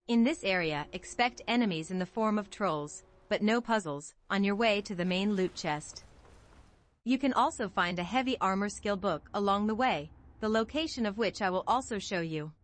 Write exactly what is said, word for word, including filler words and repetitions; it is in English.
In this area, expect enemies in the form of trolls, but no puzzles, on your way to the main loot chest. You can also find a heavy armor skill book along the way, the location of which I will also show you.